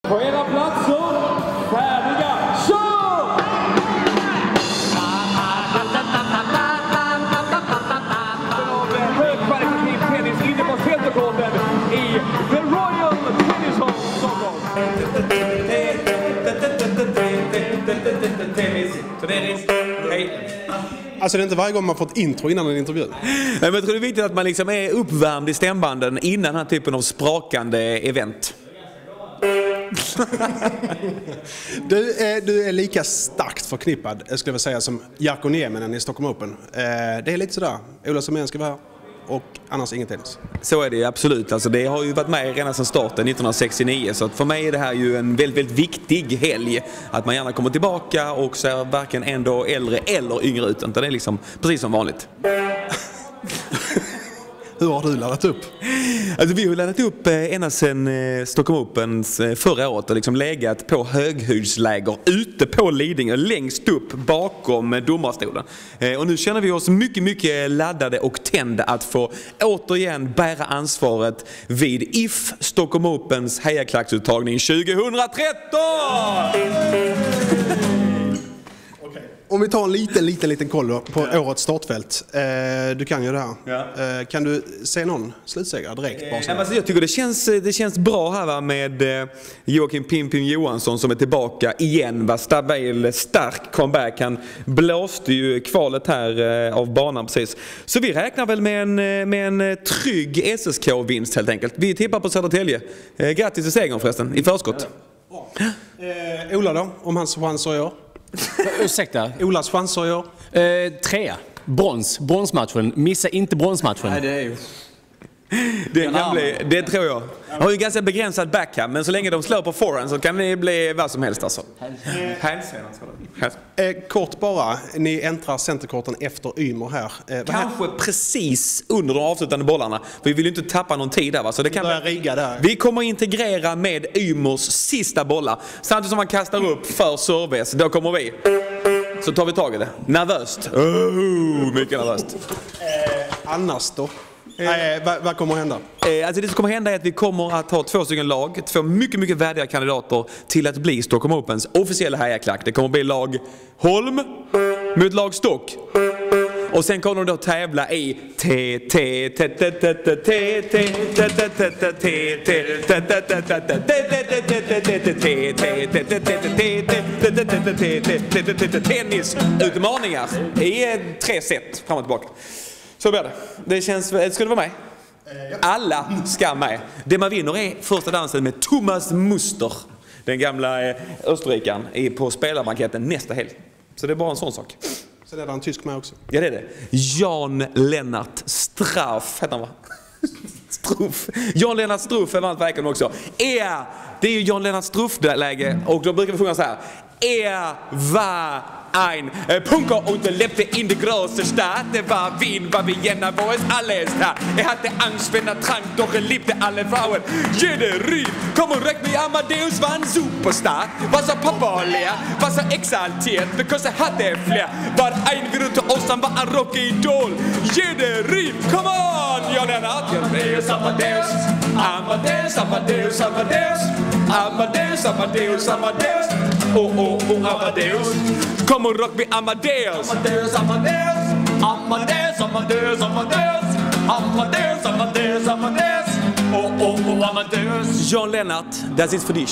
På era platser, färdiga, kör! Hög kvalitativ tennis inne på centerkorten i The Royal Tennis Hall Stockholm. Alltså det är inte varje gång man får ett intro innan en intervju. Nej, men jag tror det är viktigt att man liksom är uppvärmd i stämbanden innan den här typen av sprakande event. Du är lika starkt förknippad, jag skulle vilja säga, som Jarkko Nieminen i Stockholm Open. Det är lite sådär, Ola Sommén ska vara här och annars inget tennis. Så är det absolut. Alltså, det har ju varit med redan sedan starten 1969. Så att för mig är det här ju en väldigt, väldigt viktig helg. Att man gärna kommer tillbaka och ser varken ändå äldre eller yngre ut. Utan det är liksom precis som vanligt. Hur har du laddat upp? Alltså, vi har laddat upp ända sedan Stockholm Opens förra året och liksom legat på höghöjdsläger ute på Lidingö, längst upp bakom domarstolen. Och nu känner vi oss mycket, mycket laddade och tända att få återigen bära ansvaret vid IF Stockholm Opens hejaklacksuttagning 2013! Om vi tar en liten koll på årets startfält. Du kan ju det här. Ja. Kan du se någon slutsegrare direkt? Alltså jag tycker det känns bra här, va, med Joakim Pim Johansson som är tillbaka igen. Va? Stabil, stark comeback. Han blåste ju kvalet här av banan precis. Så vi räknar väl med en trygg SSK-vinst helt enkelt. Vi tippar på Södertälje. Grattis till segern förresten, i förskott. Ja. Ola då, om hans chanser i år? Ursäkta? Olas chanser i år? 3. Bronsmatchen. Missa inte bronsmatchen. Nej, det är ju... Det tror jag. Jag har ju ganska begränsad backhand, men så länge de slår på forehand så kan det bli vad som helst alltså. Kort bara, ni äntrar centerkorten efter Ymer här. Kanske precis under de avslutande bollarna. För vi vill ju inte tappa någon tid där, va? Så det kan vi kommer integrera med Ymers sista bollar. Samtidigt som man kastar upp för service, då kommer vi. Så tar vi tag i det. Nervöst. Mycket nervöst. Annars då? Vad kommer att hända? Alltså det som kommer att hända är att vi kommer att ha 2 stycken lag. 2 mycket, mycket värdiga kandidater till att bli Stockholm Opens officiella hejaklack. Det kommer att bli lag Holm mot lag Stock. Och sen kommer de då tävla i tennisutmaningar i 3 set fram och tillbaka. Så blir det. Det känns... Ska du vara med? Alla ska med. Det man vinner är första dansen med Thomas Muster, den gamla österrikaren, på spelarbanketten nästa helg. Så det är bara en sån sak. Så det är en tysk med också? Ja, det är det. Jan-Lennart Straff heter han, va? Struff. Jan-Lennart Struff är varmt välkommen också. Det är ju Jan-Lennart Struff-läge. Och då brukar vi sjunga så här. War ein Punker und lebte in der großen Stadt. War Wien, war Vienna, wo es alles da. Hatte Angst, wenn trank, doch liebte alle Frauen. Jeder rief, komm und reck mich, Amadeus war ein Superstar. War so populär, war so exaltiert, because hatte flair. War ein Virtuos, han var en rockidol. Jeder rief, come on, Jan-Lennart. Amadeus, Amadeus, Amadeus, Amadeus, Amadeus, Amadeus, Amadeus, Amadeus. Amadeus. Kom och rock med Amadeus. Amadeus, Amadeus. Amadeus, Amadeus, Amadeus. Amadeus, Amadeus, Amadeus. Amadeus. Jan-Lennart, das ist för dich.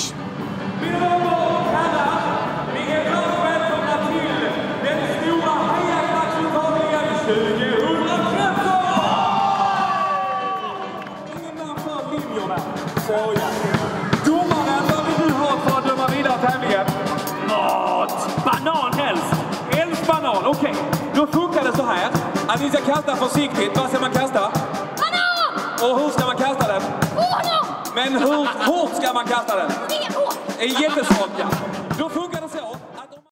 Domaren, vad vill du ha för att döma vidare tävlingen? Banan helst. Helst banan, okej. Då funkar det så här att ni ska kasta försiktigt. Vad ska man kasta? Banan! Och hur ska man kasta den? Banan! Men hur hårt ska man kasta den? Stenhårt! Det är jättesvårt, ja. Då funkar det.